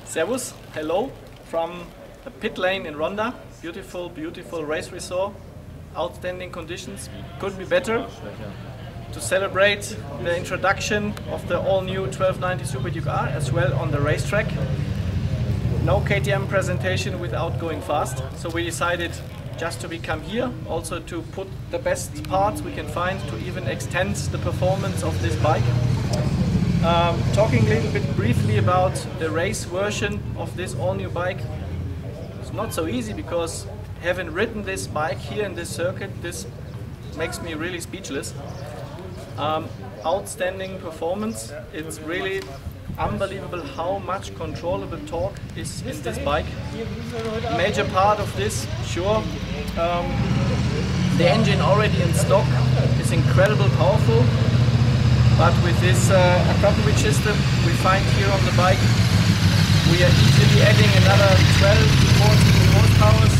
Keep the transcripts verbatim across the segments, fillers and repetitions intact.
Servus, hello from the pit lane in Ronda. Beautiful, beautiful race resort. Outstanding conditions, couldn't be better. To celebrate the introduction of the all-new twelve ninety Super Duke R as well on the racetrack. No K T M presentation without going fast, so we decided just to become here, also to put the best parts we can find to even extend the performance of this bike. Um, talking a little bit briefly about the race version of this all-new bike. It's not so easy because having ridden this bike here in this circuit, this makes me really speechless. Um, outstanding performance. It's really unbelievable how much controllable torque is in this bike. Major part of this, sure, um, the engine already in stock is incredibly powerful, but with this uh, accouplage system we find here on the bike, we are easily adding another twelve to fourteen horsepower,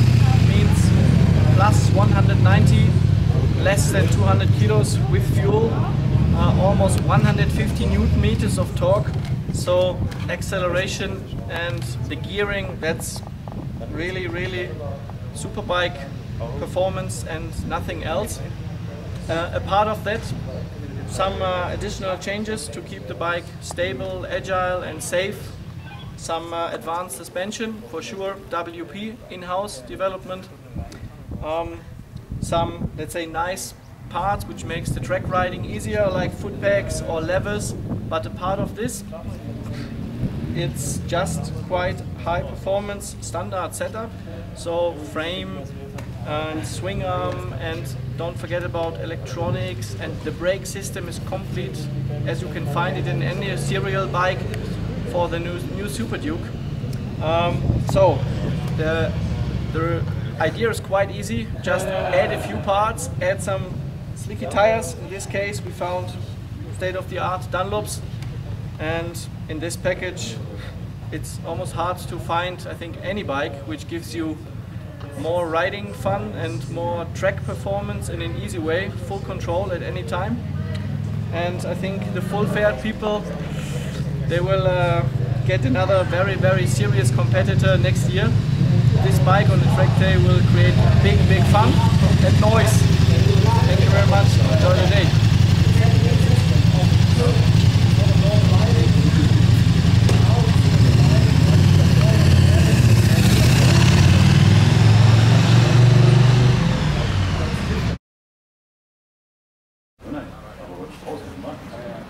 means plus one hundred ninety, less than two hundred kilos with fuel. Uh, almost one hundred fifty newton meters of torque, so acceleration and the gearing, that's really really superbike performance and nothing else. Uh, a part of that, some uh, additional changes to keep the bike stable, agile and safe. Some uh, advanced suspension, for sure, W P in-house development. Um, some, let's say, nice parts which makes the track riding easier, like foot pegs or levers, but a part of this, it's just quite high performance standard setup, so frame and swing arm, and don't forget about electronics, and the brake system is complete as you can find it in any serial bike for the new, new Super Duke. Um, so the, the idea is quite easy, just add a few parts, add some slicky tires. In this case we found state-of-the-art Dunlops, and in this package it's almost hard to find, I think, any bike which gives you more riding fun and more track performance in an easy way, full control at any time. And I think the full fair people, they will uh, get another very very serious competitor next year. This bike on the track day will create big big fun and noise. Thank you very much. Enjoy the day. Nein, aber was draußen gemacht?